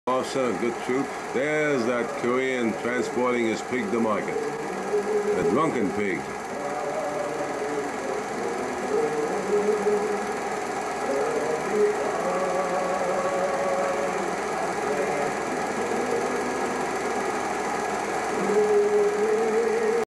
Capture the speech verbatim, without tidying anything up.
Officer, good troop. There's that Korean transporting his pig to market. A drunken pig.